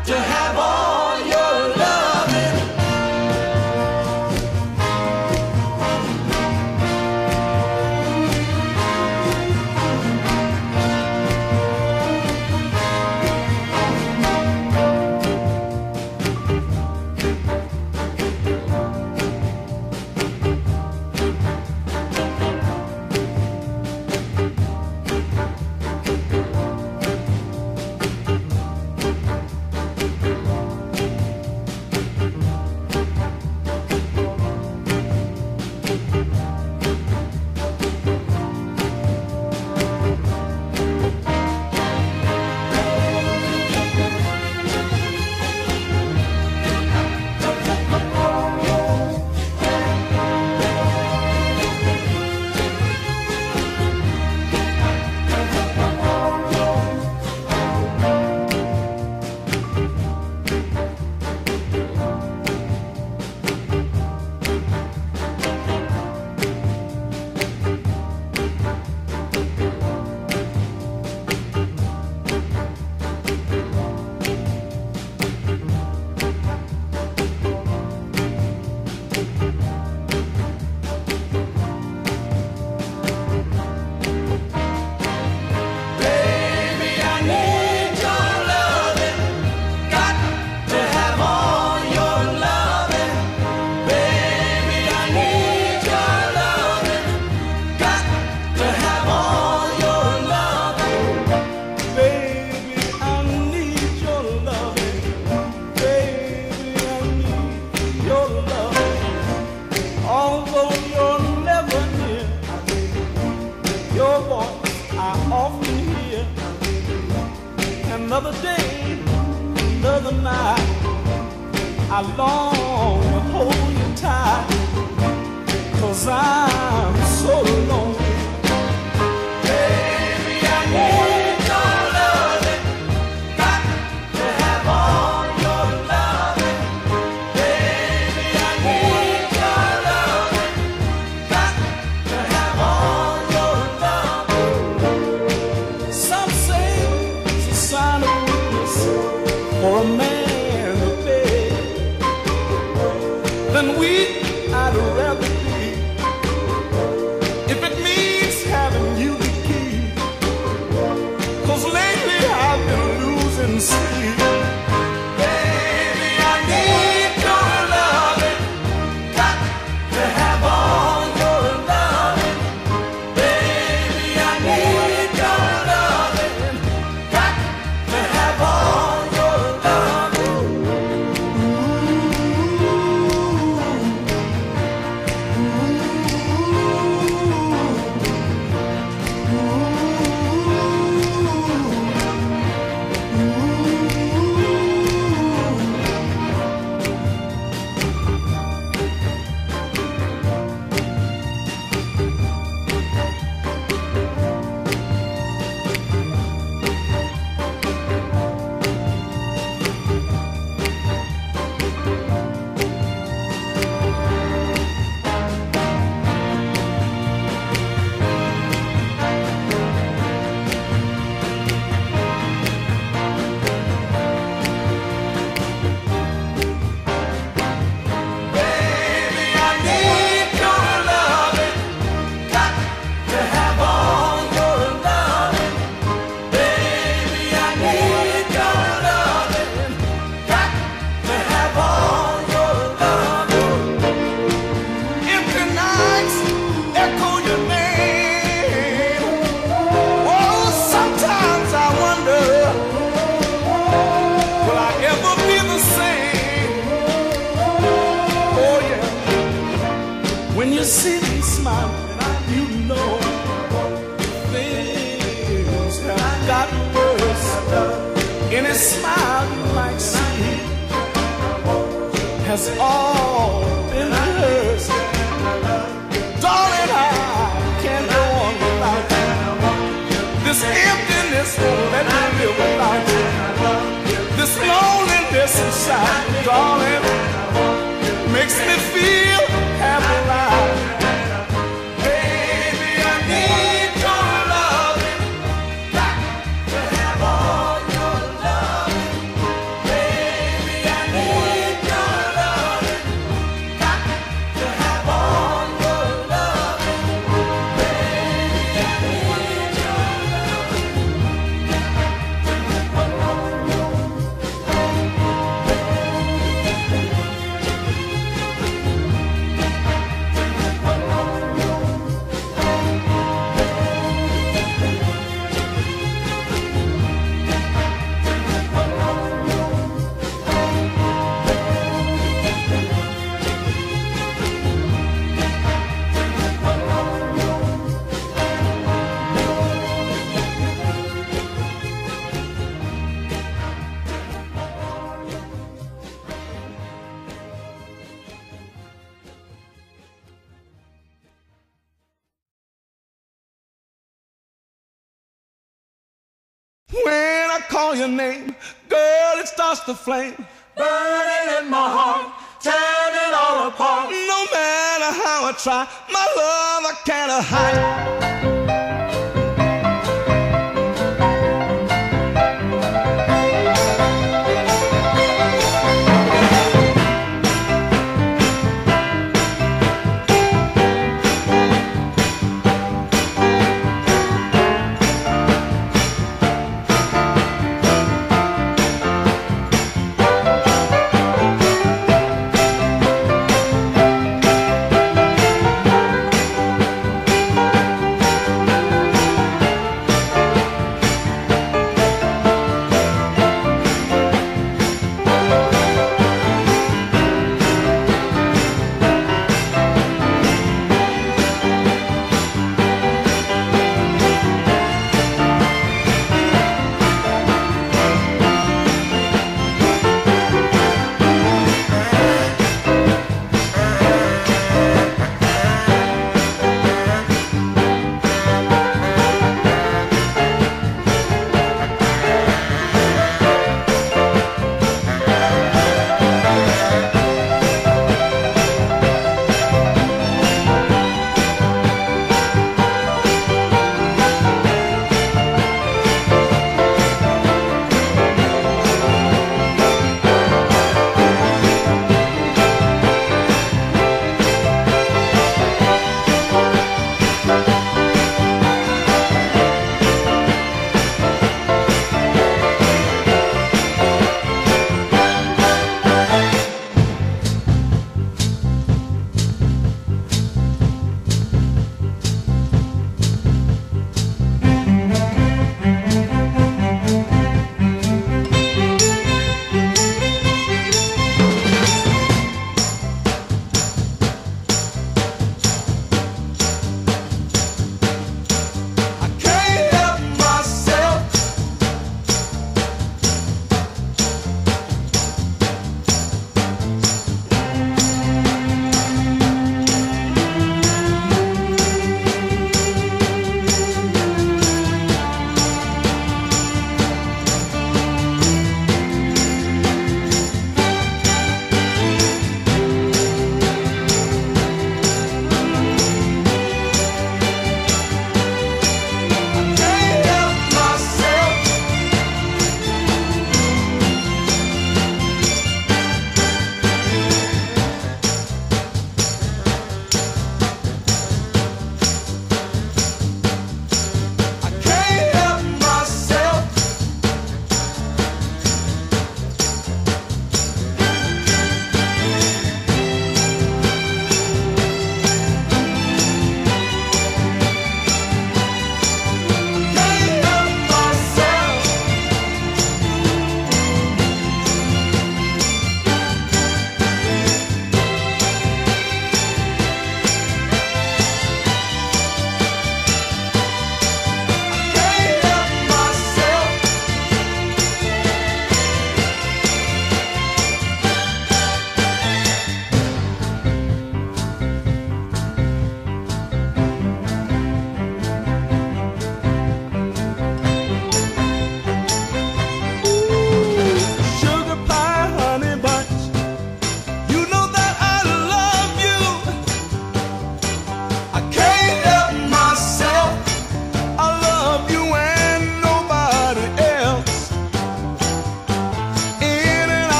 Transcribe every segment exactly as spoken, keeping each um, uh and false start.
to have all your loving. Another day, another night, I long to hold you tight, 'cause I'm so lonely. Baby, I need your loving, got to have all your loving. Baby, I need your loving, got to have all your loving. Some say it's a sign of weakness for a man to beg. Then weak I'd rather be, if it means having you to keep. 'Cause lately I've been losing sleep. Baby, I need your loving, got to have all your loving. Baby, I need your loving, got to have all your loving. When you see me smiling, you know things have gotten worse. Any smile you might see has all been hers. Darling, I can't go on without you. This emptiness won't let me live without you. This loneliness inside, darling, makes me feel half alive. Baby, I need your loving, got to have all your loving. Baby, When I call your name, girl, it starts to flame, burning in my heart, tearing it all apart. No matter how I try, my love I can't hide.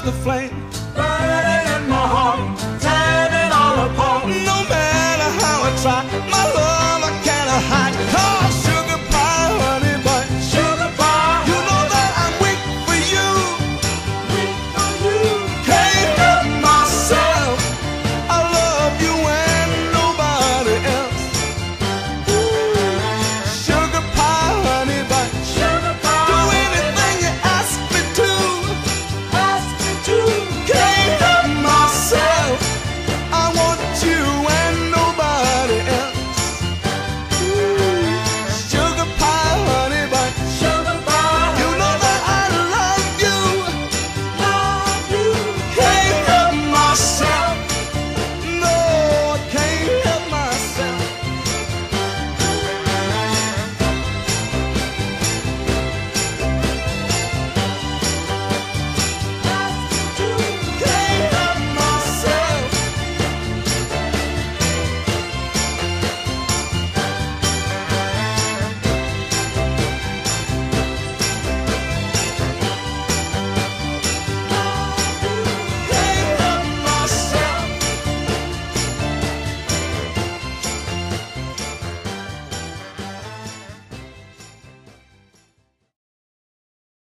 the flame